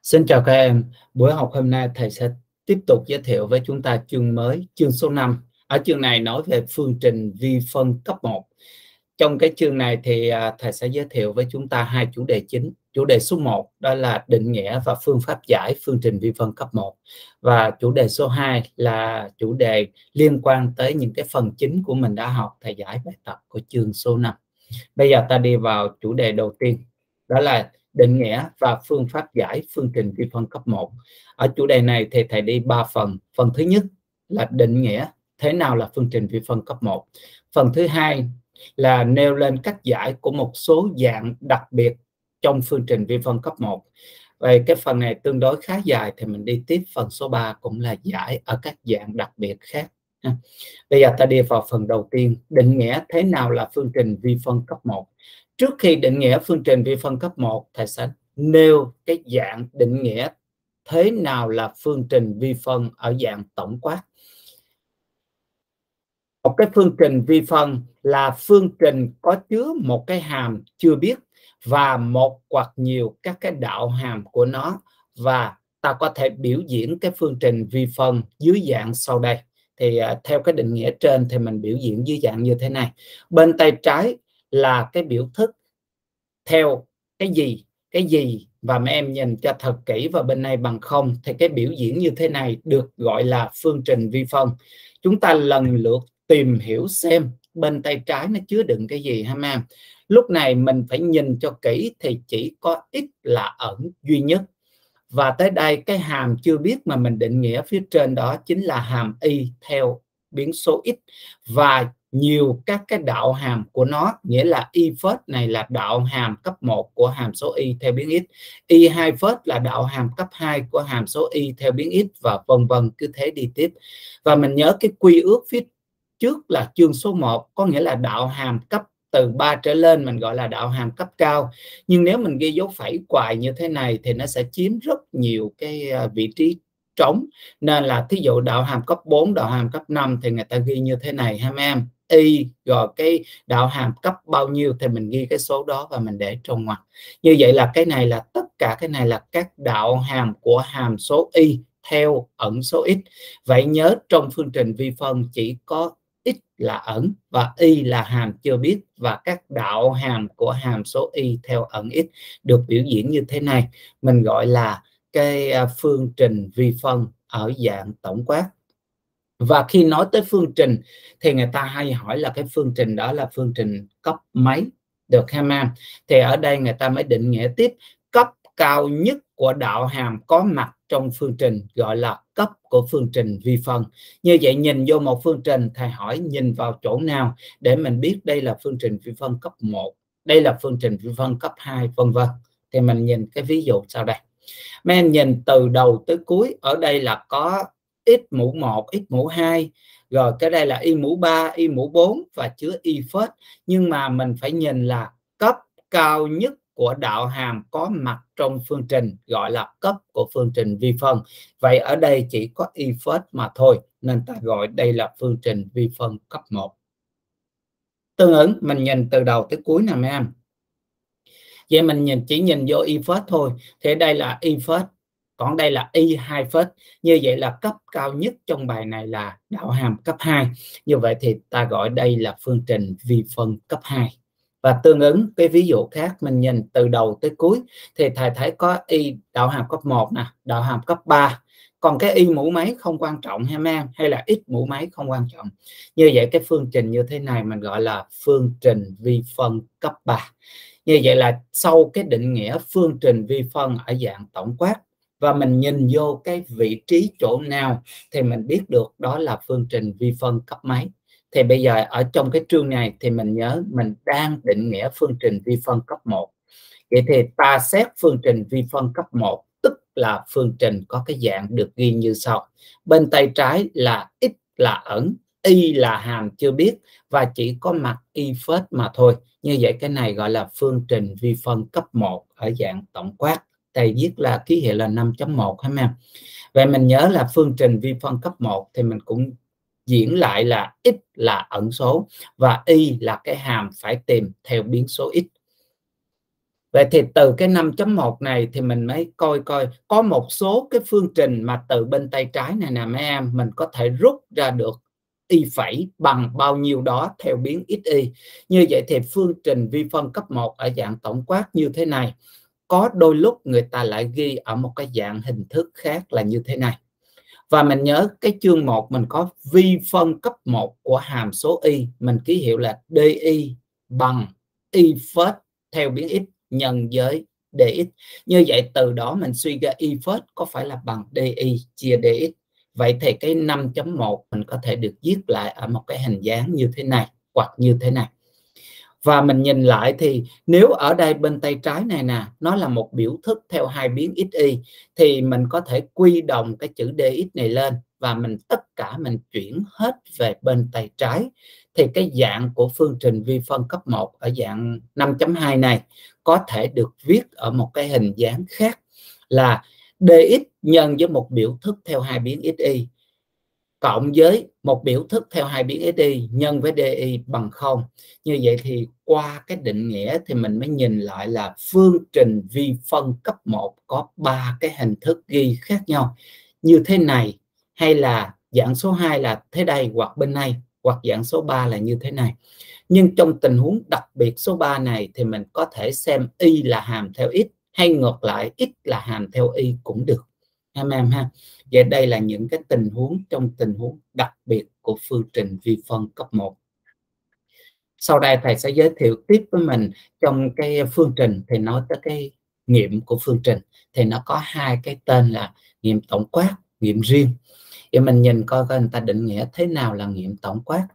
Xin chào các em, buổi học hôm nay thầy sẽ tiếp tục giới thiệu với chúng ta chương mới, chương số 5. Ở chương này nói về phương trình vi phân cấp 1. Trong cái chương này thì thầy sẽ giới thiệu với chúng ta hai chủ đề chính. Chủ đề số 1 đó là định nghĩa và phương pháp giải phương trình vi phân cấp 1. Và chủ đề số 2 là chủ đề liên quan tới những cái phần chính của mình đã học thầy giải bài tập của chương số 5. Bây giờ ta đi vào chủ đề đầu tiên, đó là định nghĩa và phương pháp giải phương trình vi phân cấp 1. Ở chủ đề này thì thầy đi 3 phần. Phần thứ nhất là định nghĩa thế nào là phương trình vi phân cấp 1. Phần thứ hai là nêu lên cách giải của một số dạng đặc biệt trong phương trình vi phân cấp 1. Về cái phần này tương đối khá dài thì mình đi tiếp phần số 3 cũng là giải ở các dạng đặc biệt khác. Bây giờ ta đi vào phần đầu tiên, định nghĩa thế nào là phương trình vi phân cấp 1. Trước khi định nghĩa phương trình vi phân cấp 1, thầy sẽ nêu cái dạng định nghĩa thế nào là phương trình vi phân ở dạng tổng quát. Một cái phương trình vi phân là phương trình có chứa một cái hàm chưa biết và một hoặc nhiều các cái đạo hàm của nó, và ta có thể biểu diễn cái phương trình vi phân dưới dạng sau đây. Thì theo cái định nghĩa trên thì mình biểu diễn dưới dạng như thế này. Bên tay trái là cái biểu thức theo cái gì và mấy em nhìn cho thật kỹ, và bên này bằng 0 thì cái biểu diễn như thế này được gọi là phương trình vi phân. Chúng ta lần lượt tìm hiểu xem bên tay trái nó chứa đựng cái gì ha em. Lúc này mình phải nhìn cho kỹ thì chỉ có x là ẩn duy nhất. Và tới đây cái hàm chưa biết mà mình định nghĩa phía trên đó chính là hàm y theo biến số x và nhiều các cái đạo hàm của nó, nghĩa là y phết này là đạo hàm cấp 1 của hàm số y theo biến x, y 2 phết là đạo hàm cấp 2 của hàm số y theo biến x, và vân vân, cứ thế đi tiếp. Và mình nhớ cái quy ước phía trước là chương số 1, có nghĩa là đạo hàm cấp từ 3 trở lên mình gọi là đạo hàm cấp cao. Nhưng nếu mình ghi dấu phẩy hoài như thế này thì nó sẽ chiếm rất nhiều cái vị trí trống, nên là thí dụ đạo hàm cấp 4, đạo hàm cấp 5 thì người ta ghi như thế này ha em. Y rồi cái đạo hàm cấp bao nhiêu thì mình ghi cái số đó và mình để trong ngoặc. Như vậy là cái này là tất cả cái này là các đạo hàm của hàm số y theo ẩn số x. Vậy nhớ trong phương trình vi phân chỉ có x là ẩn và y là hàm chưa biết, và các đạo hàm của hàm số y theo ẩn x được biểu diễn như thế này. Mình gọi là cái phương trình vi phân ở dạng tổng quát. Và khi nói tới phương trình thì người ta hay hỏi là cái phương trình đó là phương trình cấp mấy, được ha em? Thì ở đây người ta mới định nghĩa tiếp cấp cao nhất của đạo hàm có mặt trong phương trình gọi là cấp của phương trình vi phân. Như vậy nhìn vô một phương trình, thầy hỏi nhìn vào chỗ nào để mình biết đây là phương trình vi phân cấp 1, đây là phương trình vi phân cấp 2, vân vân. Thì mình nhìn cái ví dụ sau đây. Mấy em nhìn từ đầu tới cuối, ở đây là có x mũ 1, x mũ 2, rồi cái đây là y mũ 3, y mũ 4 và chứa y phết. Nhưng mà mình phải nhìn là cấp cao nhất của đạo hàm có mặt trong phương trình gọi là cấp của phương trình vi phân. Vậy ở đây chỉ có y phết mà thôi, nên ta gọi đây là phương trình vi phân cấp 1. Tương ứng mình nhìn từ đầu tới cuối nè mấy em. Vậy mình chỉ nhìn vô y phết thôi, thì đây là y phết, còn đây là y 2 phết. Như vậy là cấp cao nhất trong bài này là đạo hàm cấp 2. Như vậy thì ta gọi đây là phương trình vi phân cấp 2. Và tương ứng cái ví dụ khác, mình nhìn từ đầu tới cuối thì thầy thấy có y đạo hàm cấp 1 nè, đạo hàm cấp 3. Còn cái y mũ mấy không quan trọng ha em, hay là x mũ mấy không quan trọng. Như vậy cái phương trình như thế này mình gọi là phương trình vi phân cấp 3. Như vậy là sau cái định nghĩa phương trình vi phân ở dạng tổng quát và mình nhìn vô cái vị trí chỗ nào thì mình biết được đó là phương trình vi phân cấp mấy. Thì bây giờ ở trong cái chương này thì mình nhớ mình đang định nghĩa phương trình vi phân cấp 1. Vậy thì ta xét phương trình vi phân cấp 1, tức là phương trình có cái dạng được ghi như sau. Bên tay trái là x là ẩn, y là hàm chưa biết và chỉ có mặt y phết mà thôi. Như vậy cái này gọi là phương trình vi phân cấp 1 ở dạng tổng quát. Thầy viết là ký hiệu là 5.1 ha em. Vậy mình nhớ là phương trình vi phân cấp 1 thì mình cũng diễn lại là x là ẩn số và y là cái hàm phải tìm theo biến số x. Vậy thì từ cái 5.1 này thì mình mới coi có một số cái phương trình mà từ bên tay trái này nè mấy em, mình có thể rút ra được y phẩy bằng bao nhiêu đó theo biến xy. Như vậy thì phương trình vi phân cấp 1 ở dạng tổng quát như thế này, có đôi lúc người ta lại ghi ở một cái dạng hình thức khác là như thế này. Và mình nhớ cái chương 1 mình có vi phân cấp 1 của hàm số y, mình ký hiệu là dy bằng y phết theo biến x nhân với dx. Như vậy từ đó mình suy ra y phết có phải là bằng dy chia dx. Vậy thì cái 5.1 mình có thể được viết lại ở một cái hình dáng như thế này hoặc như thế này. Và mình nhìn lại thì nếu ở đây bên tay trái này nè, nó là một biểu thức theo hai biến xy, thì mình có thể quy đồng cái chữ dx này lên và mình tất cả mình chuyển hết về bên tay trái. Thì cái dạng của phương trình vi phân cấp 1 ở dạng 5.2 này có thể được viết ở một cái hình dáng khác là dx nhân với một biểu thức theo hai biến xy cộng với một biểu thức theo hai biến xy nhân với dy bằng 0. Như vậy thì qua cái định nghĩa thì mình mới nhìn lại là phương trình vi phân cấp 1 có 3 cái hình thức ghi khác nhau như thế này, hay là dạng số 2 là thế đây hoặc bên này, hoặc dạng số 3 là như thế này. Nhưng trong tình huống đặc biệt số 3 này thì mình có thể xem y là hàm theo x hay ngược lại x là hàm theo y cũng được em ha. Vậy đây là những cái tình huống trong tình huống đặc biệt của phương trình vi phân cấp 1. Sau đây thầy sẽ giới thiệu tiếp với mình trong cái phương trình thì nói tới cái nghiệm của phương trình thì nó có hai cái tên là nghiệm tổng quát, nghiệm riêng. Vậy mình nhìn coi người ta định nghĩa thế nào là nghiệm tổng quát.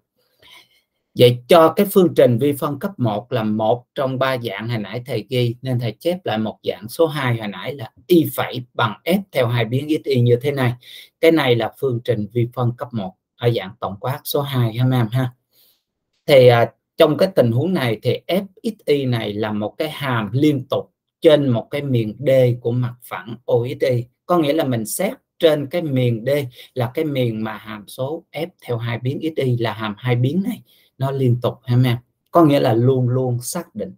Vậy cho cái phương trình vi phân cấp 1 là một trong 3 dạng hồi nãy thầy ghi, nên thầy chép lại một dạng số 2 hồi nãy là y phẩy bằng f theo hai biến xy như thế này. Cái này là phương trình vi phân cấp 1 ở dạng tổng quát số 2 ha em ha. Thì trong cái tình huống này thì fxy này là một cái hàm liên tục trên một cái miền D của mặt phẳng OXY. Có nghĩa là mình xét trên cái miền D là cái miền mà hàm số f theo hai biến xy là hàm hai biến này nó liên tục ha em. Có nghĩa là luôn luôn xác định.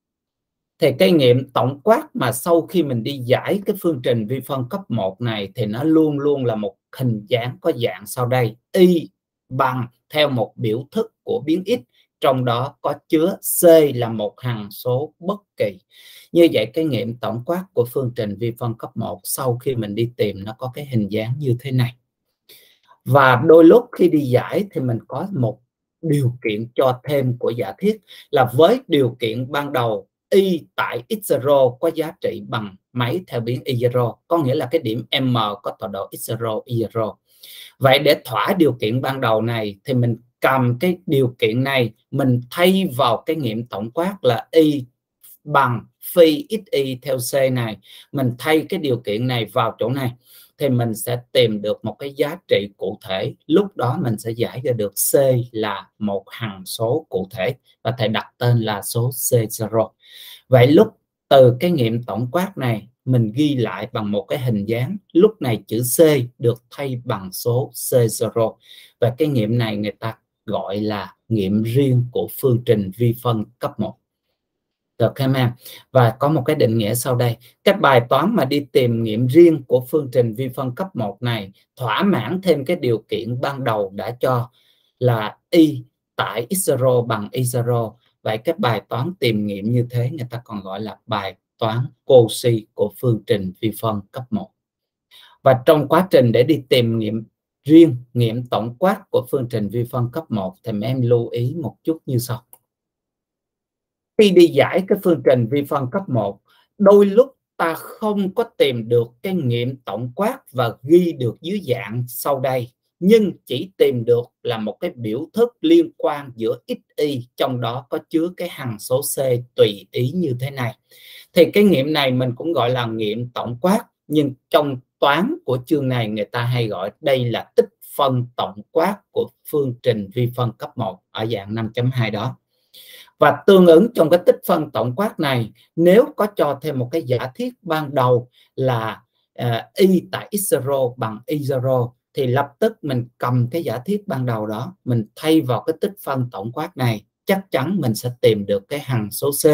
Thì cái nghiệm tổng quát mà sau khi mình đi giải cái phương trình vi phân cấp 1 này thì nó luôn luôn là một hình dáng có dạng sau đây. Y bằng theo một biểu thức của biến x, trong đó có chứa C là một hằng số bất kỳ. Như vậy cái nghiệm tổng quát của phương trình vi phân cấp 1 sau khi mình đi tìm nó có cái hình dáng như thế này. Và đôi lúc khi đi giải thì mình có một điều kiện cho thêm của giả thiết là với điều kiện ban đầu y tại x0 có giá trị bằng mấy theo biến y0, có nghĩa là cái điểm m có tọa độ x0 y0. Vậy để thỏa điều kiện ban đầu này thì mình cầm cái điều kiện này mình thay vào cái nghiệm tổng quát là y bằng phi xy theo c này, mình thay cái điều kiện này vào chỗ này thì mình sẽ tìm được một cái giá trị cụ thể. Lúc đó mình sẽ giải ra được C là một hằng số cụ thể và thầy đặt tên là số C0. Vậy lúc từ cái nghiệm tổng quát này mình ghi lại bằng một cái hình dáng, lúc này chữ C được thay bằng số C0. Và cái nghiệm này người ta gọi là nghiệm riêng của phương trình vi phân cấp 1. Được không em? Và có một cái định nghĩa sau đây. Các bài toán mà đi tìm nghiệm riêng của phương trình vi phân cấp 1 này thỏa mãn thêm cái điều kiện ban đầu đã cho là y tại x0 bằng y0. Vậy các bài toán tìm nghiệm như thế người ta còn gọi là bài toán Cauchy của phương trình vi phân cấp 1. Và trong quá trình để đi tìm nghiệm riêng, nghiệm tổng quát của phương trình vi phân cấp 1 thì mấy em lưu ý một chút như sau. Khi đi giải cái phương trình vi phân cấp 1, đôi lúc ta không có tìm được cái nghiệm tổng quát và ghi được dưới dạng sau đây, nhưng chỉ tìm được là một cái biểu thức liên quan giữa xy, trong đó có chứa cái hằng số C tùy ý như thế này. Thì cái nghiệm này mình cũng gọi là nghiệm tổng quát, nhưng trong toán của chương này người ta hay gọi đây là tích phân tổng quát của phương trình vi phân cấp 1 ở dạng 5.2 đó. Và tương ứng trong cái tích phân tổng quát này, nếu có cho thêm một cái giả thiết ban đầu là y tại x0 bằng y0 thì lập tức mình cầm cái giả thiết ban đầu đó, mình thay vào cái tích phân tổng quát này, chắc chắn mình sẽ tìm được cái hằng số C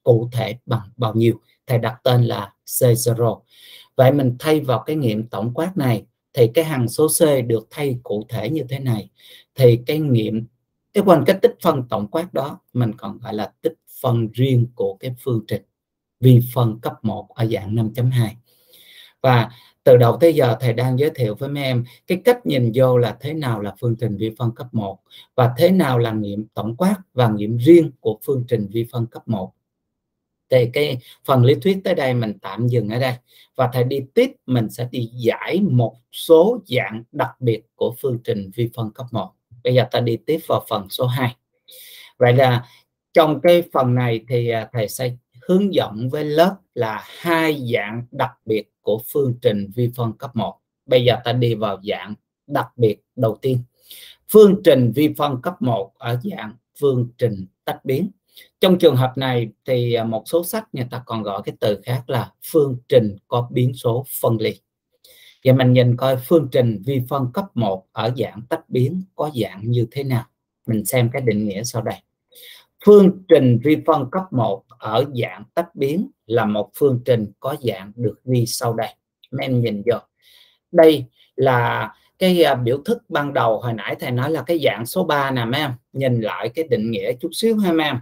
cụ thể bằng bao nhiêu. Thầy đặt tên là C0. Vậy mình thay vào cái nghiệm tổng quát này thì cái hằng số C được thay cụ thể như thế này. Thì cái tích phân tổng quát đó mình còn gọi là tích phân riêng của cái phương trình vi phân cấp 1 ở dạng 5.2. Và từ đầu tới giờ thầy đang giới thiệu với mấy em cái cách nhìn vô là thế nào là phương trình vi phân cấp 1 và thế nào là nghiệm tổng quát và nghiệm riêng của phương trình vi phân cấp 1. Thì cái phần lý thuyết tới đây mình tạm dừng ở đây và thầy đi tiếp, mình sẽ đi giải một số dạng đặc biệt của phương trình vi phân cấp 1. Bây giờ ta đi tiếp vào phần số 2. Vậy là trong cái phần này thì thầy sẽ hướng dẫn với lớp là 2 dạng đặc biệt của phương trình vi phân cấp 1. Bây giờ ta đi vào dạng đặc biệt đầu tiên. Phương trình vi phân cấp 1 ở dạng phương trình tách biến. Trong trường hợp này thì một số sách người ta còn gọi cái từ khác là phương trình có biến số phân ly. Vậy mình nhìn coi phương trình vi phân cấp 1 ở dạng tách biến có dạng như thế nào. Mình xem cái định nghĩa sau đây. Phương trình vi phân cấp 1 ở dạng tách biến là một phương trình có dạng được ghi sau đây. Mấy em nhìn vô. Đây là cái biểu thức ban đầu hồi nãy thầy nói là cái dạng số 3 nè mấy em. Nhìn lại cái định nghĩa chút xíu ha mấy em.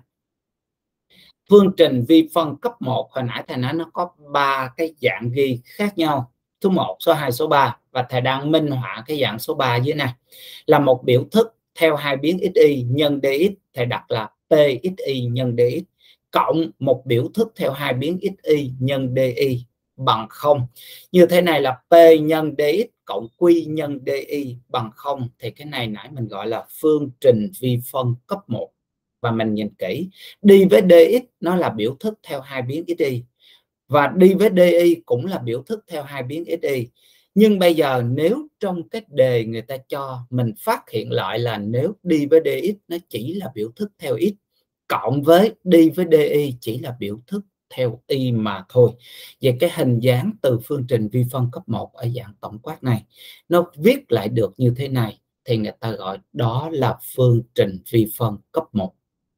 Phương trình vi phân cấp 1 hồi nãy thầy nói nó có 3 cái dạng ghi khác nhau. Số 1, số 2, số 3. Và thầy đang minh họa cái dạng số 3 dưới này. Là một biểu thức theo hai biến xy nhân dx, thầy đặt là pxy nhân dx, cộng một biểu thức theo hai biến xy nhân dy bằng 0. Như thế này là p nhân dx cộng q nhân dy bằng 0. Thì cái này nãy mình gọi là phương trình vi phân cấp 1. Và mình nhìn kỹ, đi với dx nó là biểu thức theo hai biến xy và đi với dy cũng là biểu thức theo hai biến xy. Nhưng bây giờ nếu trong cái đề người ta cho mình phát hiện lại là nếu đi với dx nó chỉ là biểu thức theo x, cộng với đi với dy chỉ là biểu thức theo y mà thôi. Vậy cái hình dáng từ phương trình vi phân cấp 1 ở dạng tổng quát này nó viết lại được như thế này thì người ta gọi đó là phương trình vi phân cấp 1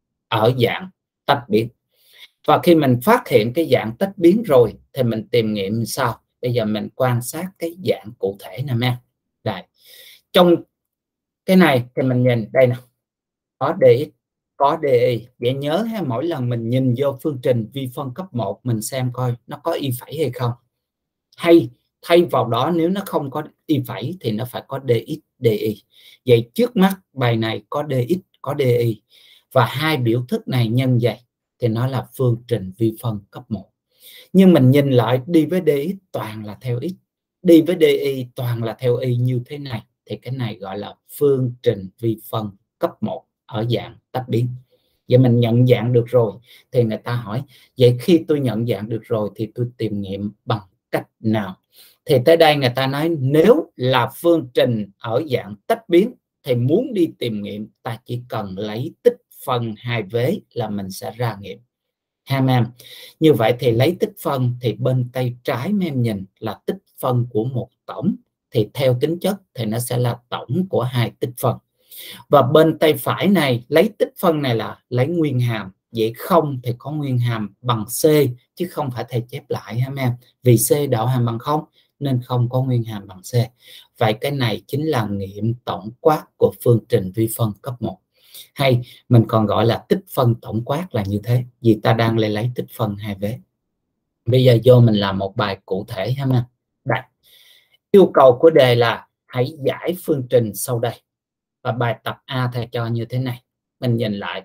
ở dạng tách biến. Và khi mình phát hiện cái dạng tách biến rồi thì mình tìm nghiệm sao? Bây giờ mình quan sát cái dạng cụ thể nè em. Đây. Trong cái này thì mình nhìn đây nè. Có dx, có dy. Vậy nhớ ha, mỗi lần mình nhìn vô phương trình vi phân cấp 1 mình xem coi nó có y phẩy hay không. Hay thay vào đó nếu nó không có y phẩy thì nó phải có dx, dy. Vậy trước mắt bài này có dx, có dy và hai biểu thức này nhân vậy thì nó là phương trình vi phân cấp 1. Nhưng mình nhìn lại đi với dx toàn là theo x, đi với dy toàn là theo y như thế này thì cái này gọi là phương trình vi phân cấp 1 ở dạng tách biến. Vậy mình nhận dạng được rồi thì người ta hỏi vậy khi tôi nhận dạng được rồi thì tôi tìm nghiệm bằng cách nào? Thì tới đây người ta nói nếu là phương trình ở dạng tách biến thì muốn đi tìm nghiệm ta chỉ cần lấy tích phân hai vế là mình sẽ ra nghiệm. Ha em. Như vậy thì lấy tích phân thì bên tay trái mấy em nhìn là tích phân của một tổng thì theo tính chất thì nó sẽ là tổng của hai tích phân. Và bên tay phải này lấy tích phân này là lấy nguyên hàm. Vậy không thì có nguyên hàm bằng C chứ không phải thầy chép lại ha em. Vì C đạo hàm bằng 0 nên không có nguyên hàm bằng C. Vậy cái này chính là nghiệm tổng quát của phương trình vi phân cấp 1. Hay mình còn gọi là tích phân tổng quát là như thế, vì ta đang lấy tích phân hai vế. Bây giờ vô mình làm một bài cụ thể ha em. Đây. Yêu cầu của đề là hãy giải phương trình sau đây. Và bài tập A thầy cho như thế này. Mình nhìn lại.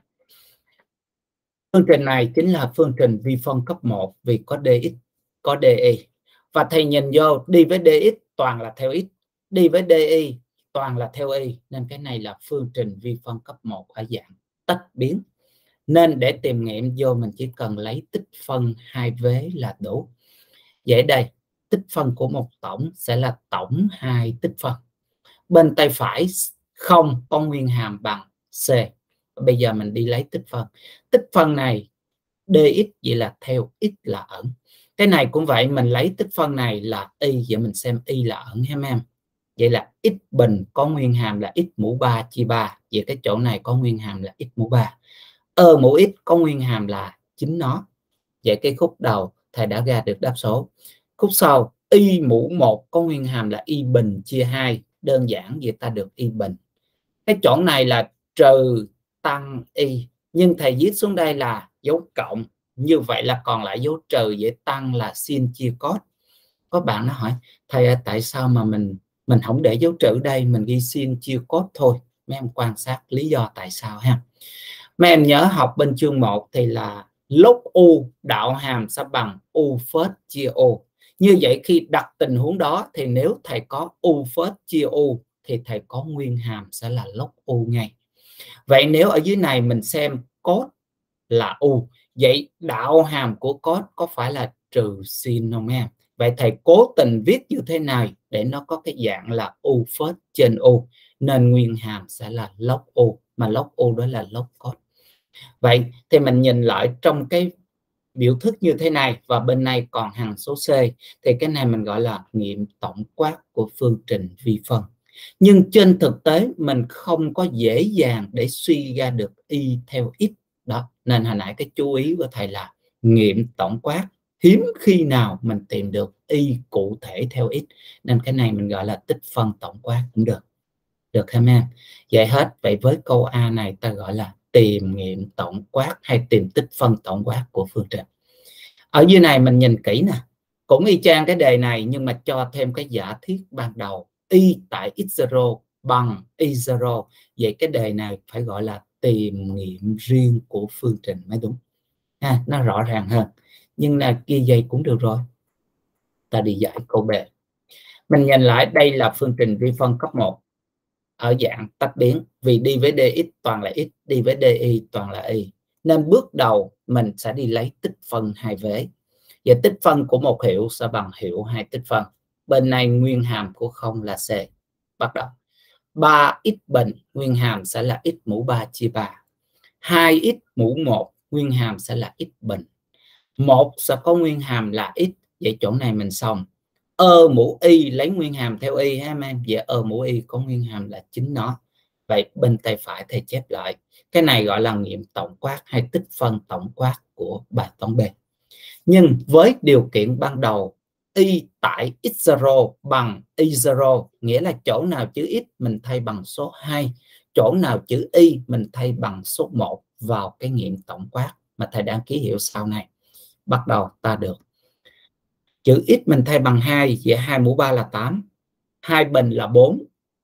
Phương trình này chính là phương trình vi phân cấp 1 vì có dx, có dy. Và thầy nhìn vô đi với dx toàn là theo x, đi với dy toàn là theo y. Nên cái này là phương trình vi phân cấp 1 ở dạng tách biến. Nên để tìm nghiệm vô mình chỉ cần lấy tích phân hai vế là đủ. Vậy đây, tích phân của một tổng sẽ là tổng hai tích phân. Bên tay phải không có nguyên hàm bằng C. Bây giờ mình đi lấy tích phân. Tích phân này dx vậy là theo x là ẩn. Cái này cũng vậy, mình lấy tích phân này là y, vậy mình xem y là ẩn ha em. Vậy là x bình có nguyên hàm là x mũ 3 chia 3. Vậy cái chỗ này có nguyên hàm là x mũ 3. Mũ x có nguyên hàm là chính nó. Vậy cái khúc đầu thầy đã ra được đáp số. Khúc sau y mũ 1 có nguyên hàm là y bình chia 2, đơn giản vậy ta được y bình. Cái chỗ này là trừ tăng y, nhưng thầy viết xuống đây là dấu cộng, như vậy là còn lại dấu trừ, vậy tăng là sin chia cos. Có bạn nó hỏi thầy tại sao mà mình không để dấu trừ đây, mình ghi sin chia cos thôi. Mấy em quan sát lý do tại sao ha. Mấy em nhớ học bên chương 1 thì là log u đạo hàm sẽ bằng u phết chia u. Như vậy khi đặt tình huống đó thì nếu thầy có u phết chia u thì thầy có nguyên hàm sẽ là log u ngay. Vậy nếu ở dưới này mình xem cos là u, vậy đạo hàm của cos có phải là trừ sin không em? Vậy thầy cố tình viết như thế này để nó có cái dạng là u phết trên u, nên nguyên hàm sẽ là log u, mà log u đó là log cos. Vậy thì mình nhìn lại trong cái biểu thức như thế này và bên này còn hằng số C, thì cái này mình gọi là nghiệm tổng quát của phương trình vi phân. Nhưng trên thực tế mình không có dễ dàng để suy ra được y theo x đó, nên hồi nãy cái chú ý của thầy là nghiệm tổng quát, hiếm khi nào mình tìm được y cụ thể theo x, nên cái này mình gọi là tích phân tổng quát cũng được. Được không em? Vậy hết. Vậy với câu A này ta gọi là tìm nghiệm tổng quát hay tìm tích phân tổng quát của phương trình. Ở dưới này mình nhìn kỹ nè, cũng y chang cái đề này nhưng mà cho thêm cái giả thiết ban đầu y tại x0 bằng y0. Vậy cái đề này phải gọi là tìm nghiệm riêng của phương trình mới đúng. Nó rõ ràng hơn. Nhưng là kia vậy cũng được rồi. Ta đi giải câu B. Mình nhìn lại đây là phương trình vi phân cấp 1 ở dạng tách biến, vì đi với dx toàn là x, đi với dy toàn là y, nên bước đầu mình sẽ đi lấy tích phân hai vế. Và tích phân của một hiệu sẽ bằng hiệu hai tích phân. Bên này nguyên hàm của không là c. Bắt đầu 3x bình nguyên hàm sẽ là x mũ 3 chia 3. 2x mũ 1 nguyên hàm sẽ là x bình. 1 sẽ có nguyên hàm là x. Vậy chỗ này mình xong. Mũ y lấy nguyên hàm theo y ha em. Vậy mũ y có nguyên hàm là chính nó. Vậy bên tay phải thầy chép lại. Cái này gọi là nghiệm tổng quát hay tích phân tổng quát của bài toán B. Nhưng với điều kiện ban đầu y tại x0 bằng y0, nghĩa là chỗ nào chữ x mình thay bằng số 2, chỗ nào chữ y mình thay bằng số 1 vào cái nghiệm tổng quát mà thầy đang ký hiệu sau này. Bắt đầu ta được chữ x mình thay bằng 2, vậy 2 mũ 3 là 8, 2 bình là 4,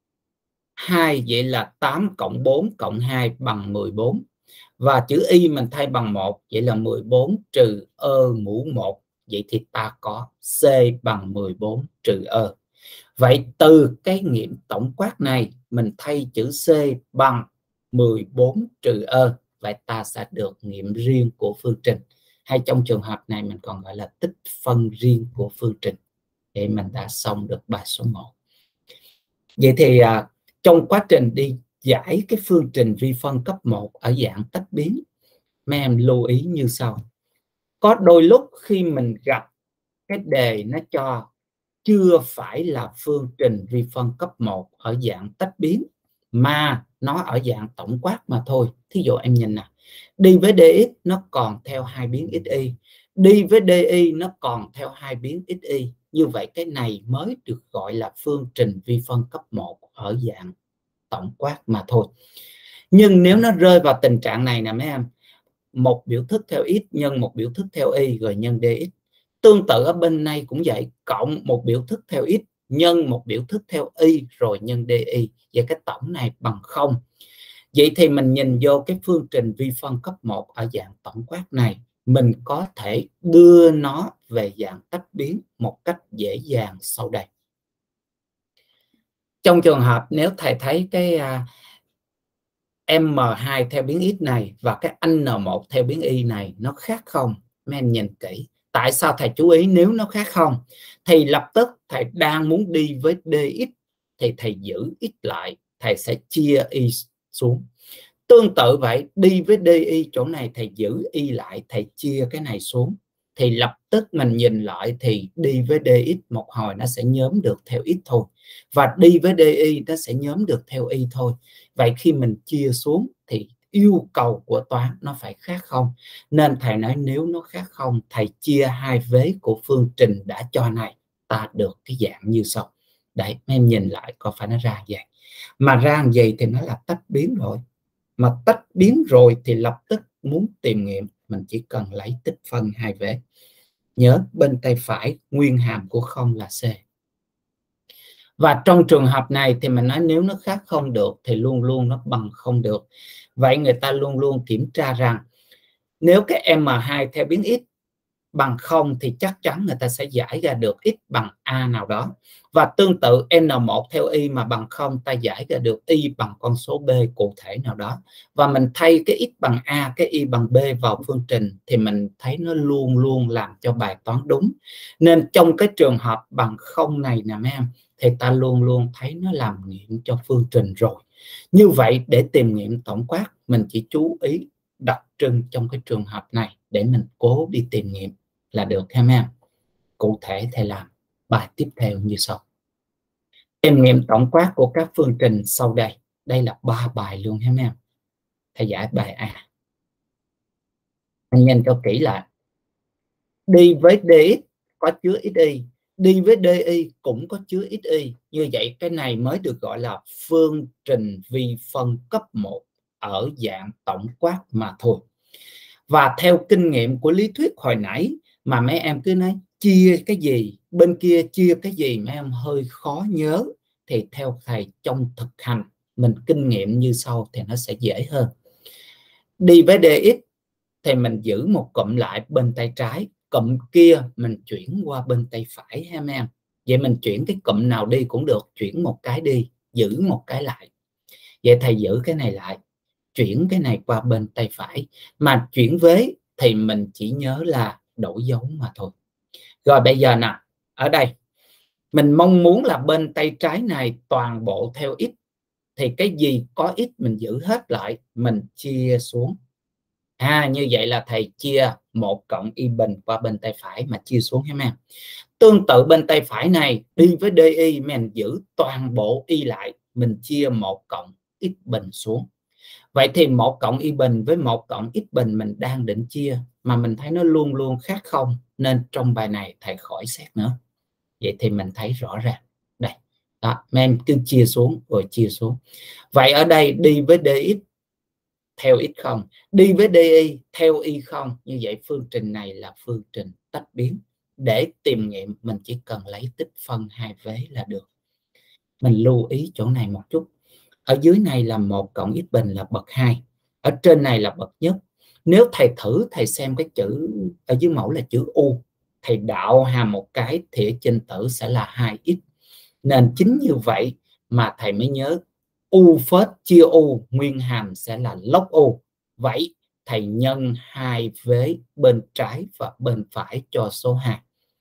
2 vậy là 8 cộng 4 cộng 2 bằng 14. Và chữ y mình thay bằng 1, vậy là 14 trừ mũ 1, vậy thì ta có c bằng 14 trừ Vậy từ cái nghiệm tổng quát này mình thay chữ c bằng 14 trừ vậy ta sẽ được nghiệm riêng của phương trình, hay trong trường hợp này mình còn gọi là tích phân riêng của phương trình. Để mình đã xong được bài số 1. Vậy thì trong quá trình đi giải cái phương trình vi phân cấp 1 ở dạng tách biến, mấy em lưu ý như sau. Có đôi lúc khi mình gặp cái đề nó cho chưa phải là phương trình vi phân cấp 1 ở dạng tách biến, mà nó ở dạng tổng quát mà thôi. Thí dụ em nhìn nè, đi với dx nó còn theo hai biến xy, đi với dy nó còn theo hai biến xy. Như vậy cái này mới được gọi là phương trình vi phân cấp 1 ở dạng tổng quát mà thôi. Nhưng nếu nó rơi vào tình trạng này nè mấy em, một biểu thức theo x nhân một biểu thức theo y rồi nhân dx. Tương tự ở bên này cũng vậy, cộng một biểu thức theo x nhân một biểu thức theo y rồi nhân dy. Vậy cái tổng này bằng 0. Vậy thì mình nhìn vô cái phương trình vi phân cấp 1 ở dạng tổng quát này, mình có thể đưa nó về dạng tách biến một cách dễ dàng sau đây. Trong trường hợp nếu thầy thấy cái M2 theo biến x này và cái N1 theo biến y này nó khác không? Mấy em nhìn kỹ. Tại sao thầy chú ý nếu nó khác không? Thì lập tức thầy đang muốn đi với dx thì thầy giữ x lại, thầy sẽ chia y xuống. Tương tự vậy, đi với dy chỗ này thầy giữ y lại, thầy chia cái này xuống. Thì lập tức mình nhìn lại thì đi với dx một hồi nó sẽ nhóm được theo x thôi. Và đi với dy nó sẽ nhóm được theo y thôi. Vậy khi mình chia xuống thì yêu cầu của toán nó phải khác không. Nên thầy nói nếu nó khác không, thầy chia hai vế của phương trình đã cho này, ta được cái dạng như sau. Đấy, mấy em nhìn lại có phải nó ra vậy. Mà ra vậy thì nó là tách biến rồi. Mà tách biến rồi thì lập tức muốn tìm nghiệm, mình chỉ cần lấy tích phân hai vế. Nhớ bên tay phải nguyên hàm của không là C. Và trong trường hợp này thì mình nói nếu nó khác không được thì luôn luôn nó bằng không được. Vậy người ta luôn luôn kiểm tra rằng nếu cái M2 theo biến x bằng 0 thì chắc chắn người ta sẽ giải ra được x bằng A nào đó. Và tương tự N1 theo y mà bằng 0, ta giải ra được y bằng con số B cụ thể nào đó. Và mình thay cái x bằng A, cái y bằng B vào phương trình thì mình thấy nó luôn luôn làm cho bài toán đúng. Nên trong cái trường hợp bằng 0 này nè mấy em, thì ta luôn luôn thấy nó làm nghiệm cho phương trình rồi. Như vậy để tìm nghiệm tổng quát, mình chỉ chú ý đặc trưng trong cái trường hợp này để mình cố đi tìm nghiệm là được ha em. Cụ thể thầy làm bài tiếp theo như sau. Tìm nghiệm tổng quát của các phương trình sau đây. Đây là 3 bài luôn ha em. Thầy giải bài A. Anh nhìn cho kỹ lại. Đi với dx có chứa xy, đi với di cũng có chứa xy. Như vậy cái này mới được gọi là phương trình vi phân cấp 1 ở dạng tổng quát mà thôi. Và theo kinh nghiệm của lý thuyết hồi nãy mà mấy em cứ nói chia cái gì, bên kia chia cái gì, mấy em hơi khó nhớ. Thì theo thầy trong thực hành mình kinh nghiệm như sau thì nó sẽ dễ hơn. Đi với dx thì mình giữ một cụm lại bên tay trái, cụm kia mình chuyển qua bên tay phải ha em. Vậy mình chuyển cái cụm nào đi cũng được, chuyển một cái đi, giữ một cái lại. Vậy thầy giữ cái này lại, chuyển cái này qua bên tay phải. Mà chuyển vế thì mình chỉ nhớ là đổi dấu mà thôi. Rồi bây giờ nè, ở đây mình mong muốn là bên tay trái này toàn bộ theo x, thì cái gì có x mình giữ hết lại, mình chia xuống. Như vậy là thầy chia 1 cộng y bình qua bên tay phải mà chia xuống ha em. Tương tự bên tay phải này đi với di, mình giữ toàn bộ y lại, mình chia 1 cộng x bình xuống. Vậy thì 1 cộng y bình với 1 cộng x bình mình đang định chia, mà mình thấy nó luôn luôn khác không, nên trong bài này thầy khỏi xét nữa. Vậy thì mình thấy rõ ràng đây đó, men cứ chia xuống rồi chia xuống. Vậy ở đây đi với dx theo x không, đi với di theo y không. Như vậy phương trình này là phương trình tách biến. Để tìm nghiệm mình chỉ cần lấy tích phân hai vế là được. Mình lưu ý chỗ này một chút. Ở dưới này là 1 cộng x bình là bậc 2, ở trên này là bậc nhất. Nếu thầy thử thầy xem cái chữ ở dưới mẫu là chữ u, thầy đạo hàm một cái thì ở trên tử sẽ là 2x. Nên chính như vậy mà thầy mới nhớ u phết chia u, nguyên hàm sẽ là log u. Vậy thầy nhân hai vế bên trái và bên phải cho số 2.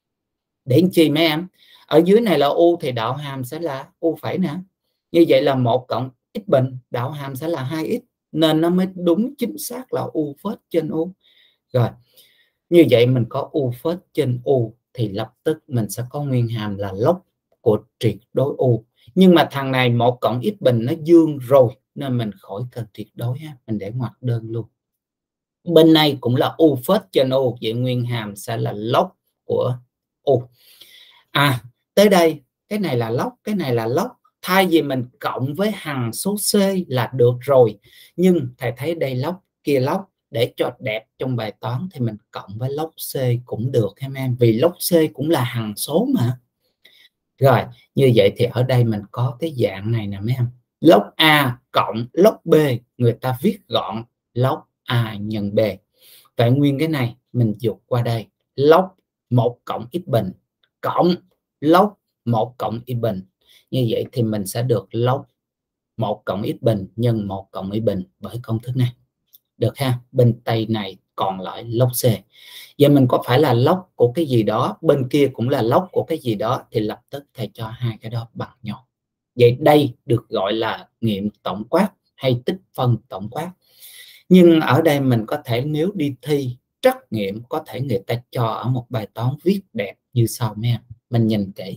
Để làm chi mấy em? Ở dưới này là u thì đạo hàm sẽ là u phẩy nè. Như vậy là 1 cộng x bình, đạo hàm sẽ là 2x. Nên nó mới đúng chính xác là u phết trên u. Rồi, như vậy mình có u phết trên u thì lập tức mình sẽ có nguyên hàm là log của tuyệt đối u. Nhưng mà thằng này 1 cộng x bình nó dương rồi nên mình khỏi cần tuyệt đối ha, mình để ngoặc đơn luôn. Bên này cũng là u phết trên u, vậy nguyên hàm sẽ là log của u. Tới đây cái này là log, cái này là log. Thay vì mình cộng với hằng số C là được rồi, nhưng thầy thấy đây log kia log, để cho đẹp trong bài toán thì mình cộng với log C cũng được em, vì log C cũng là hằng số mà. Rồi, như vậy thì ở đây mình có cái dạng này nè mấy em. Log A cộng log B, người ta viết gọn log A nhân B. Vậy nguyên cái này mình dục qua đây, log 1 cộng x bình cộng log 1 cộng y bình. Như vậy thì mình sẽ được log 1 cộng x bình nhân 1 cộng y bình bởi công thức này. Được ha, bên tay này còn lại log C. Vậy mình có phải là log của cái gì đó, bên kia cũng là log của cái gì đó, thì lập tức thầy cho hai cái đó bằng nhau. Vậy đây được gọi là nghiệm tổng quát hay tích phân tổng quát. Nhưng ở đây mình có thể nếu đi thi trắc nghiệm, có thể người ta cho ở một bài toán viết đẹp như sau mấy em. Mình nhìn kỹ.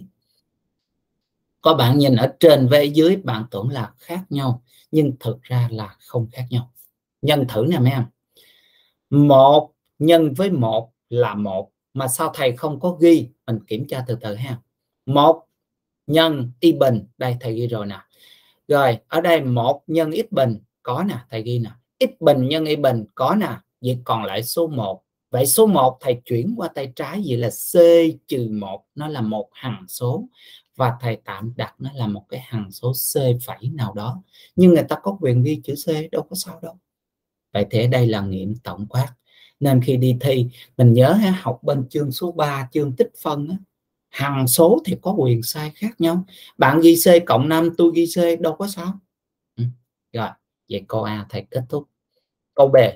Có bạn nhìn ở trên với ở dưới bạn tưởng là khác nhau, nhưng thực ra là không khác nhau. Nhân thử nè mấy em. 1 nhân với 1 là 1. Mà sao thầy không có ghi? Mình kiểm tra từ từ ha. 1 nhân y bình. Đây thầy ghi rồi nè. Rồi ở đây 1 nhân x bình có nè, thầy ghi nè. X bình nhân y bình có nè. Vậy còn lại số 1. Vậy số 1 thầy chuyển qua tay trái, vậy là c trừ 1. Nó là một hằng số. Và thầy tạm đặt nó là một cái hằng số c phẩy nào đó. Nhưng người ta có quyền ghi chữ c, đâu có sao đâu. Vậy thì ở đây là nghiệm tổng quát. Nên khi đi thi, mình nhớ học bên chương số 3, chương tích phân á, hằng số thì có quyền sai khác nhau. Bạn ghi C cộng 5, tôi ghi C, đâu có sao. Rồi, vậy câu A thầy kết thúc. Câu B.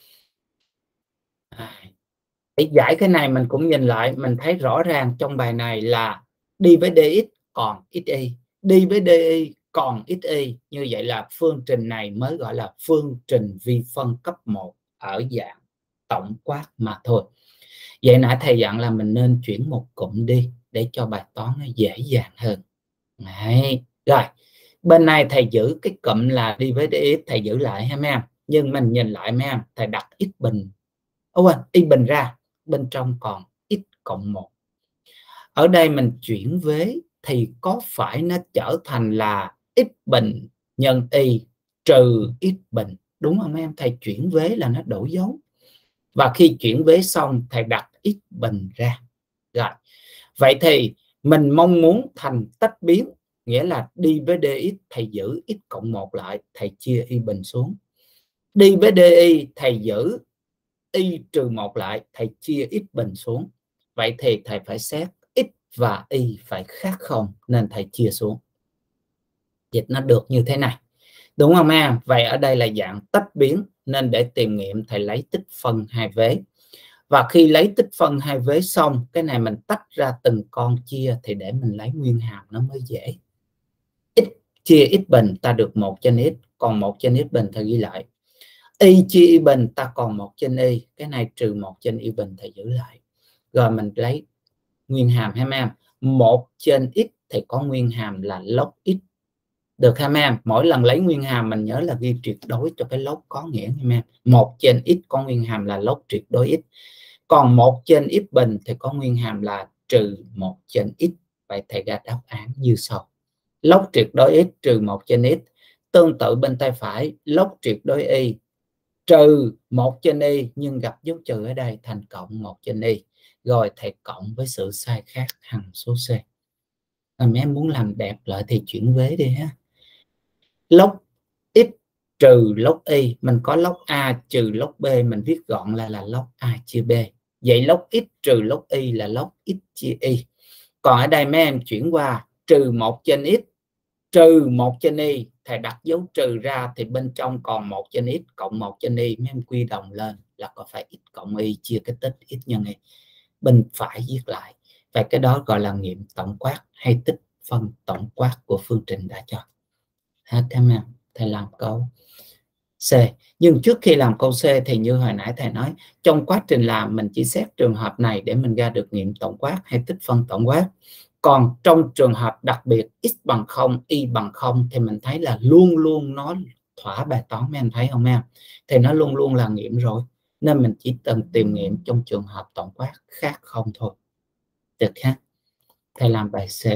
Để giải cái này mình cũng nhìn lại, mình thấy rõ ràng trong bài này là đi với dx còn xy, đi với dy còn xy. Như vậy là phương trình này mới gọi là phương trình vi phân cấp 1 ở dạng tổng quát mà thôi. Vậy nãy thầy dặn là mình nên chuyển một cụm đi để cho bài toán nó dễ dàng hơn. Đấy. Rồi, bên này thầy giữ cái cụm là đi với dx, thầy giữ lại ha mấy em. Nhưng mình nhìn lại mấy em, thầy đặt x bình, y bình ra, bên trong còn x cộng 1. Ở đây mình chuyển vế thì có phải nó trở thành là x bình nhân y trừ x bình, đúng không em? Thầy chuyển vế là nó đổi dấu. Và khi chuyển vế xong thầy đặt x bình ra. Rồi. Vậy thì mình mong muốn thành tách biến, nghĩa là đi với dx thầy giữ x cộng 1 lại, thầy chia y bình xuống. Đi với dy thầy giữ y trừ 1 lại, thầy chia x bình xuống. Vậy thì thầy phải xét x và y phải khác không, nên thầy chia xuống. Dịch nó được như thế này, đúng không em? Vậy ở đây là dạng tách biến, nên để tìm nghiệm thầy lấy tích phân hai vế. Và khi lấy tích phân hai vế xong, cái này mình tách ra từng con chia, thì để mình lấy nguyên hàm nó mới dễ. X chia x bình ta được 1 trên x, còn 1 trên x bình thầy ghi lại. Y chia y bình ta còn 1 trên y, cái này trừ 1 trên y bình thầy giữ lại. Rồi mình lấy nguyên hàm ha em. 1 trên x thì có nguyên hàm là log x. Được ha em? Mỗi lần lấy nguyên hàm mình nhớ là ghi tuyệt đối cho cái log có nghĩa nha em. 1 trên x có nguyên hàm là log tuyệt đối x. Còn 1 trên x bình thì có nguyên hàm là trừ 1 trên x. Vậy thầy ra đáp án như sau. Log tuyệt đối x trừ 1 trên x. Tương tự bên tay phải, log tuyệt đối y trừ 1 trên y, nhưng gặp dấu trừ ở đây thành cộng 1 trên y. Rồi thầy cộng với sự sai khác hằng số C. Mấy em muốn làm đẹp lại thì chuyển vế đi ha. Log x trừ log y, mình có log a trừ log b, mình viết gọn là log a chia b. Vậy log x trừ log y là log x chia y. Còn ở đây mấy em chuyển qua trừ 1 trên x trừ 1 trên y, thầy đặt dấu trừ ra thì bên trong còn 1 trên x cộng 1 trên y. Mấy em quy đồng lên là có phải x cộng y chia cái tích x nhân y. Bên phải viết lại. Và cái đó gọi là nghiệm tổng quát hay tích phân tổng quát của phương trình đã cho. Hết em em. Thầy làm câu C. Nhưng trước khi làm câu C thì như hồi nãy thầy nói, trong quá trình làm mình chỉ xét trường hợp này để mình ra được nghiệm tổng quát hay tích phân tổng quát. Còn trong trường hợp đặc biệt x bằng 0, y bằng 0 thì mình thấy là luôn luôn nó thỏa bài toán, mấy em thấy không em? Thì nó luôn luôn là nghiệm rồi. Nên mình chỉ cần tìm nghiệm trong trường hợp tổng quát khác không thôi. Được ha? Thầy làm bài C.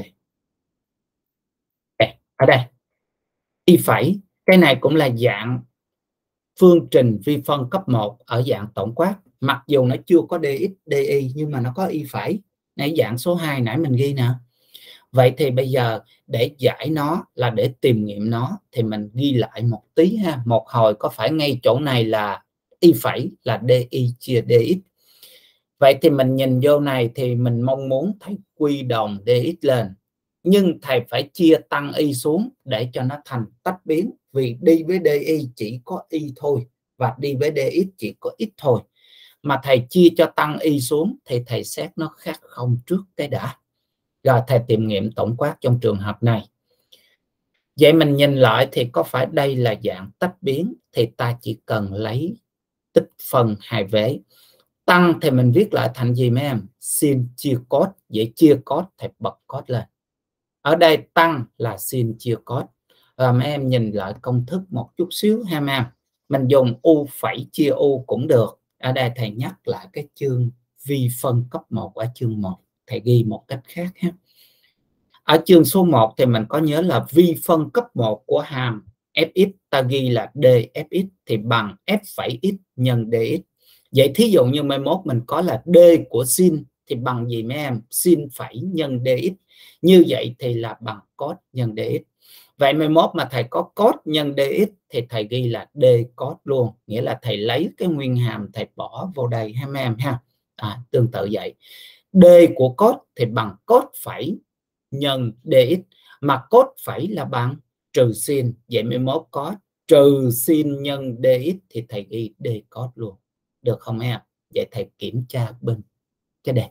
Ở đây y phẩy, cái này cũng là dạng phương trình vi phân cấp 1 ở dạng tổng quát. Mặc dù nó chưa có dx, dy nhưng mà nó có y phẩy. Nãy dạng số 2 nãy mình ghi nè. Vậy thì bây giờ để giải nó là để tìm nghiệm nó thì mình ghi lại một tí ha. Một hồi có phải ngay chỗ này là y phẩy là dy chia dx. Vậy thì mình nhìn vô này thì mình mong muốn thầy quy đồng dx lên. Nhưng thầy phải chia tăng y xuống để cho nó thành tách biến. Vì đi với dy chỉ có y thôi và đi với dx chỉ có x thôi. Mà thầy chia cho tăng y xuống thì thầy xét nó khác không trước cái đã. Rồi thầy tìm nghiệm tổng quát trong trường hợp này. Vậy mình nhìn lại thì có phải đây là dạng tách biến thì ta chỉ cần lấy tích phân hai vế. Tăng thì mình viết lại thành gì mấy em? Sin chia cos. Vậy chia cos thì bật cos lên. Ở đây tăng là sin chia cos. Rồi mấy em nhìn lại công thức một chút xíu ha em. mình dùng U phẩy chia U cũng được. Ở đây thầy nhắc lại cái chương vi phân cấp 1 ở chương 1, thầy ghi một cách khác ha. Ở chương số 1 thì mình có nhớ là vi phân cấp 1 của hàm fx ta ghi là dfx thì bằng f phẩy x nhân dx. Vậy thí dụ như mai mốt mình có là d của sin thì bằng gì mấy em? Sin phẩy nhân dx. Như vậy thì là bằng cos nhân dx. Vậy mai mốt mà thầy có cos nhân dx thì thầy ghi là d cos luôn. Nghĩa là thầy lấy cái nguyên hàm thầy bỏ vô đây ha mấy em ha. Tương tự vậy. D của cos thì bằng cos phẩy nhân dx. Mà cos phẩy là bằng trừ sin. Vậy mai mốt có trừ sin nhân dx thì thầy ghi d cos luôn. Được không em? Vậy thầy kiểm tra bên cái đề.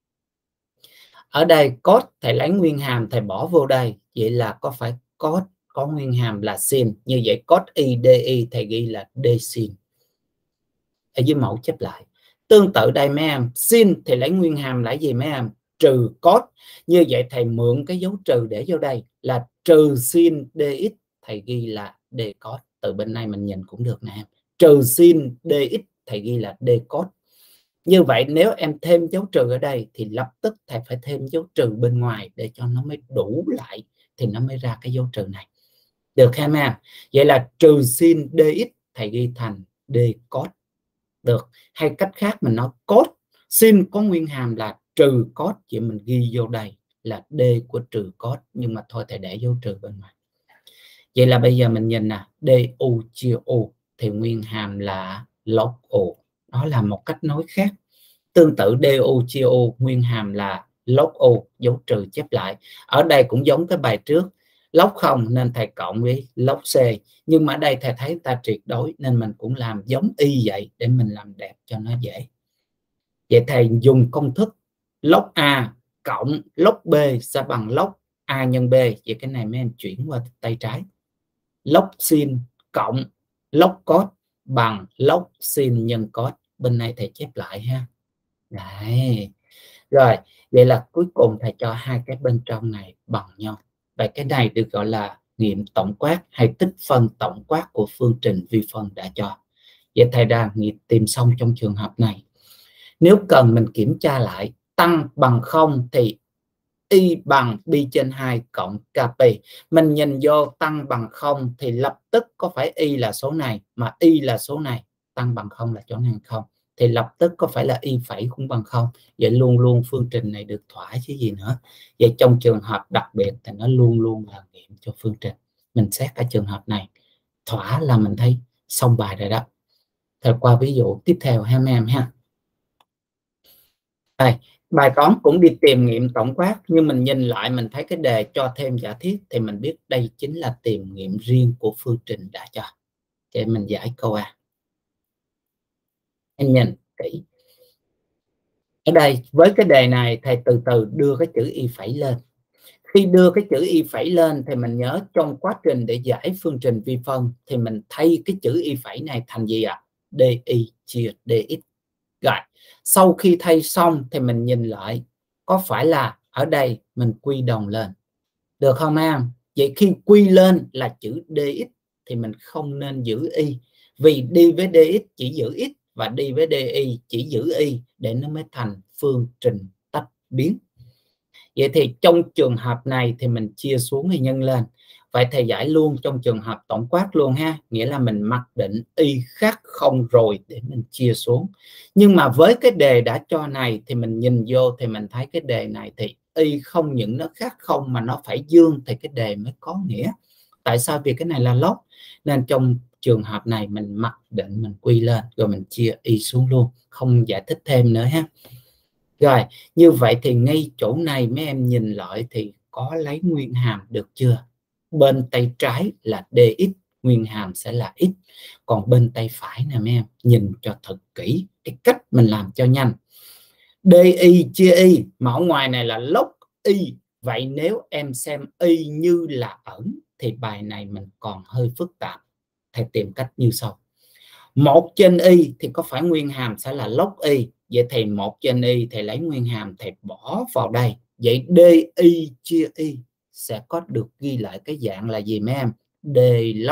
Ở đây cos thầy lấy nguyên hàm thầy bỏ vô đây. Vậy là có phải cos có nguyên hàm là sin. Như vậy cos y di thầy ghi là d sin. Ở dưới mẫu chép lại. Tương tự đây mấy em, sin thì lấy nguyên hàm là gì mấy em? Trừ cos. Như vậy thầy mượn cái dấu trừ để vô đây là trừ sin dx, thầy ghi là d cos. Từ bên này mình nhìn cũng được nè em. Trừ sin dx thầy ghi là d cos. Như vậy nếu em thêm dấu trừ ở đây thì lập tức thầy phải thêm dấu trừ bên ngoài để cho nó mới đủ lại thì nó mới ra cái dấu trừ này. Được không em? Vậy là trừ sin dx thầy ghi thành d cos. Được. Hay cách khác mình nói cos sin có nguyên hàm là trừ cos, vậy mình ghi vô đây là d của trừ cos, nhưng mà thôi thầy để dấu trừ bên ngoài. Vậy là bây giờ mình nhìn nè, du chia u thì nguyên hàm là log u. Đó là một cách nói khác. Tương tự du chia u nguyên hàm là log u, dấu trừ chép lại. Ở đây cũng giống cái bài trước, log 0 nên thầy cộng với log c. Nhưng mà ở đây thầy thấy ta triệt đối nên mình cũng làm giống y vậy để mình làm đẹp cho nó dễ. Vậy thầy dùng công thức log a cộng log b sẽ bằng log a nhân b. Vậy cái này mấy em chuyển qua tay trái. Log sin cộng log cos bằng log sin nhân cos. Bên này thầy chép lại ha. Đấy. Rồi, vậy là cuối cùng thầy cho hai cái bên trong này bằng nhau. Vậy cái này được gọi là nghiệm tổng quát hay tích phân tổng quát của phương trình vi phân đã cho. Vậy thầy đã tìm xong trong trường hợp này. Nếu cần mình kiểm tra lại tăng bằng 0 thì y bằng pi trên 2 cộng kp. Mình nhìn vô tăng bằng 0 thì lập tức có phải y là số này mà y là số này, tăng bằng 0 là chỗ này không thì lập tức có phải là y phẩy cũng bằng 0. Vậy luôn luôn phương trình này được thỏa chứ gì nữa. Vậy trong trường hợp đặc biệt thì nó luôn luôn là nghiệm cho phương trình. Mình xét ở trường hợp này thỏa là mình thấy xong bài rồi đó. Thôi qua ví dụ tiếp theo ha em ha. Đây, bài toán cũng đi tìm nghiệm tổng quát, nhưng mình nhìn lại mình thấy cái đề cho thêm giả thiết thì mình biết đây chính là tìm nghiệm riêng của phương trình đã cho. Để mình giải câu A. Em nhìn kỹ. Ở đây với cái đề này thầy từ từ đưa cái chữ y phẩy lên. Khi đưa cái chữ y phẩy lên thì mình nhớ trong quá trình để giải phương trình vi phân thì mình thay cái chữ y phẩy này thành gì ạ? Di chia dx. Rồi, sau khi thay xong thì mình nhìn lại có phải là ở đây mình quy đồng lên. Được không em? Vậy khi quy lên là chữ dx thì mình không nên giữ y. Vì đi với dx chỉ giữ x và đi với di chỉ giữ y để nó mới thành phương trình tách biến. Vậy thì trong trường hợp này thì mình chia xuống hay nhân lên. Vậy thầy giải luôn trong trường hợp tổng quát luôn ha. Nghĩa là mình mặc định y khác 0 rồi để mình chia xuống. Nhưng mà với cái đề đã cho này thì mình nhìn vô thì mình thấy cái đề này thì y không những nó khác 0 mà nó phải dương thì cái đề mới có nghĩa. Tại sao? Vì cái này là log. Nên trong trường hợp này mình mặc định mình quy lên rồi mình chia y xuống luôn. Không giải thích thêm nữa ha. Rồi, như vậy thì ngay chỗ này mấy em nhìn lại thì có lấy nguyên hàm được chưa? Bên tay trái là dx, nguyên hàm sẽ là x. Còn bên tay phải nè mấy em, nhìn cho thật kỹ cái cách mình làm cho nhanh. Di chia y, mà ở ngoài này là log y. Vậy nếu em xem y như là ẩn thì bài này mình còn hơi phức tạp. Thầy tìm cách như sau. 1 trên y thì có phải nguyên hàm sẽ là log y. Vậy thì 1 trên y thầy lấy nguyên hàm thầy bỏ vào đây. Vậy di chia y sẽ có được ghi lại cái dạng là gì mấy em? D log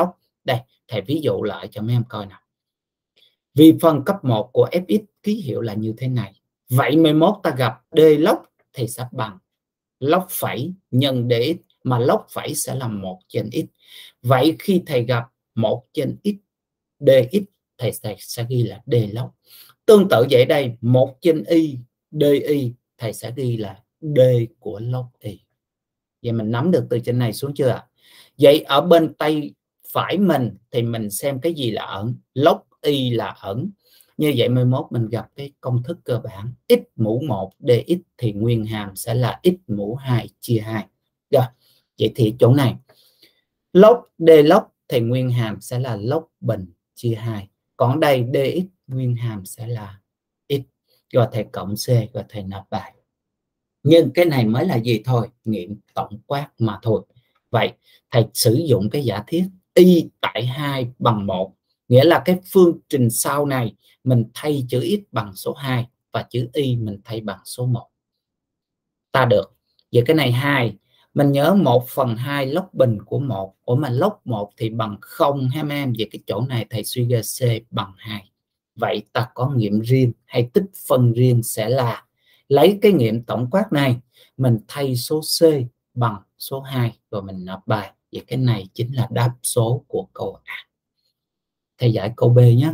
Đây, thầy ví dụ lại cho mấy em coi nào. Vi phân cấp 1 của Fx ký hiệu là như thế này. Vậy 11 ta gặp D log thì sẽ bằng log phẩy nhân dx, mà log phẩy sẽ là 1 trên x. Vậy khi thầy gặp 1 trên x dx, thầy sẽ ghi là D log. Tương tự vậy đây, 1 trên y di, thầy sẽ ghi là D của log y. Vậy mình nắm được từ trên này xuống chưa ạ? Vậy ở bên tay phải mình thì mình xem cái gì là ẩn, log y là ẩn. Như vậy 11 mình gặp cái công thức cơ bản x mũ 1 dx thì nguyên hàm sẽ là x mũ 2 chia 2. Rồi, vậy thì chỗ này log d log thì nguyên hàm sẽ là log bình chia 2. Còn đây dx nguyên hàm sẽ là x. Rồi thầy cộng c, rồi thầy nộp bài. Nhưng cái này mới là gì thôi? Nghiệm tổng quát mà thôi. Vậy thầy sử dụng cái giả thiết y tại 2 bằng 1, nghĩa là cái phương trình sau này mình thay chữ x bằng số 2 và chữ y mình thay bằng số 1. Ta được. Vậy cái này 2, mình nhớ 1/2 log bình của 1. Ủa mà log 1 thì bằng 0 ha em. Vậy cái chỗ này thầy suy ra c bằng 2. Vậy ta có nghiệm riêng hay tích phân riêng sẽ là lấy cái nghiệm tổng quát này, mình thay số C bằng số 2 rồi mình nộp bài. Vậy cái này chính là đáp số của câu A. Thầy giải câu B nhé.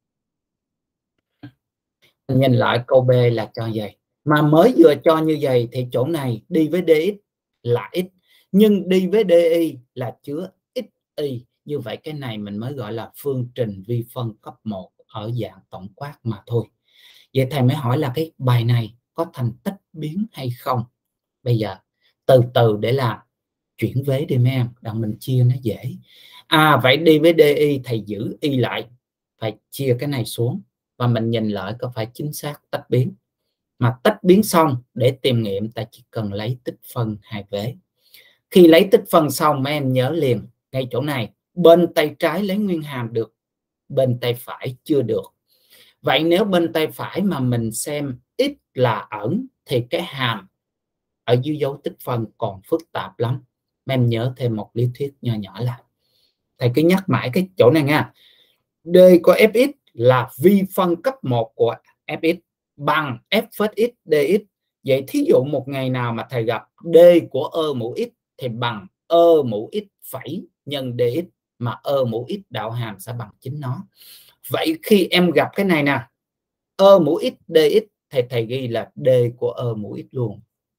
Nhìn lại câu B là cho vậy. Mà mới vừa cho như vậy thì chỗ này đi với dx là x, nhưng đi với di là chứa xy. Như vậy cái này mình mới gọi là phương trình vi phân cấp 1 ở dạng tổng quát mà thôi. Vậy thầy mới hỏi là cái bài này có thành tách biến hay không? Bây giờ từ từ để làm, chuyển vế đi mấy em, đặng mình chia nó dễ. Vậy đi với di thầy giữ y lại, phải chia cái này xuống và mình nhìn lại có phải chính xác tách biến. Mà tách biến xong để tìm nghiệm ta chỉ cần lấy tích phân hai vế. Khi lấy tích phân xong mấy em nhớ liền ngay chỗ này, bên tay trái lấy nguyên hàm được, bên tay phải chưa được. Vậy nếu bên tay phải mà mình xem x là ẩn thì cái hàm ở dưới dấu tích phân còn phức tạp lắm. Mấy em nhớ thêm một lý thuyết nhỏ nhỏ là thầy cứ nhắc mãi cái chỗ này nha. D của Fx là vi phân cấp 1 của Fx bằng f phết x dx. Vậy thí dụ một ngày nào mà thầy gặp D của mũ x thì bằng mũ x phẩy nhân dx, mà mũ x đạo hàm sẽ bằng chính nó. Vậy khi em gặp cái này nè, mũ x dx thì thầy ghi là D của mũ x luôn.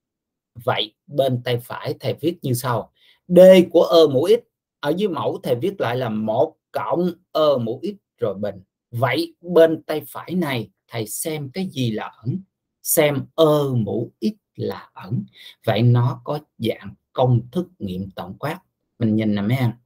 Vậy bên tay phải thầy viết như sau. D của mũ x ở dưới mẫu thầy viết lại là 1 cộng mũ x rồi bình. Vậy bên tay phải này thầy xem cái gì là ẩn? Xem mũ x là ẩn. Vậy nó có dạng công thức nghiệm tổng quát. Mình nhìn nè mấy em.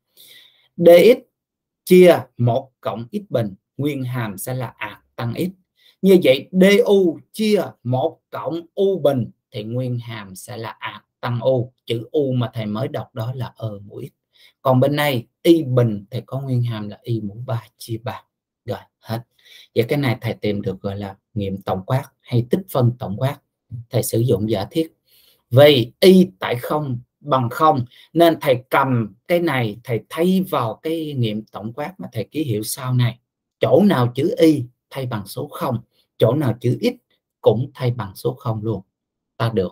Dx chia 1 cộng x bình, nguyên hàm sẽ là tăng x. Như vậy du chia 1 cộng u bình thì nguyên hàm sẽ là tăng u. Chữ u mà thầy mới đọc đó là mũ x. Còn bên này y bình thì có nguyên hàm là y mũ 3 chia 3. Rồi hết. Vậy cái này thầy tìm được gọi là nghiệm tổng quát hay tích phân tổng quát. Thầy sử dụng giả thiết vì y tại 0 bằng 0 nên thầy cầm cái này thầy thay vào cái nghiệm tổng quát mà thầy ký hiệu sau này. Chỗ nào chữ y thay bằng số 0, chỗ nào chữ x cũng thay bằng số 0 luôn. Ta được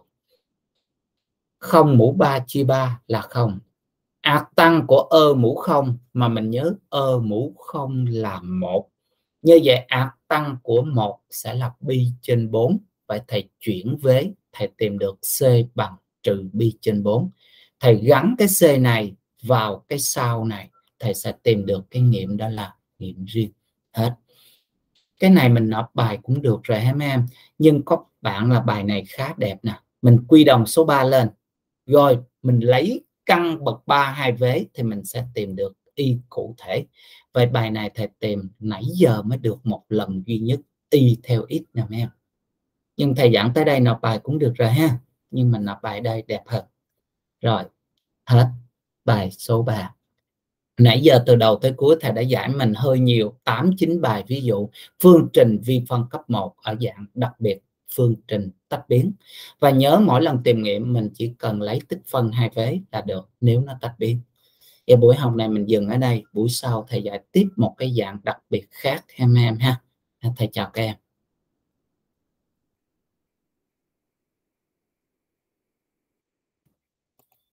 0 mũ 3 chia 3 là 0. Tăng của mũ 0 mà mình nhớ mũ 0 là 1. Như vậy tăng của 1 sẽ là pi trên 4. Vậy thầy chuyển vế, thầy tìm được C bằng trừ pi trên 4. Thầy gắn cái C này vào cái sau này, thầy sẽ tìm được cái nghiệm đó là nghiệm riêng. Hết. Cái này mình nộp bài cũng được rồi hả mấy em. Nhưng có bạn là bài này khá đẹp nè. Mình quy đồng số 3 lên. Rồi mình lấy căn bậc 3 hai vế thì mình sẽ tìm được y cụ thể. Vậy bài này thầy tìm nãy giờ mới được một lần duy nhất y theo x nè mấy em. Nhưng thầy giảng tới đây nộp bài cũng được rồi ha. Nhưng mình nộp bài đây đẹp hơn. Rồi, hết bài số 3. Nãy giờ từ đầu tới cuối thầy đã giải mình hơi nhiều, 8-9 bài ví dụ phương trình vi phân cấp 1 ở dạng đặc biệt phương trình tách biến. Và nhớ mỗi lần tìm nghiệm mình chỉ cần lấy tích phân hai vế là được nếu nó tách biến. buổi học này mình dừng ở đây, buổi sau thầy dạy tiếp một cái dạng đặc biệt khác em ha. Thầy chào các em.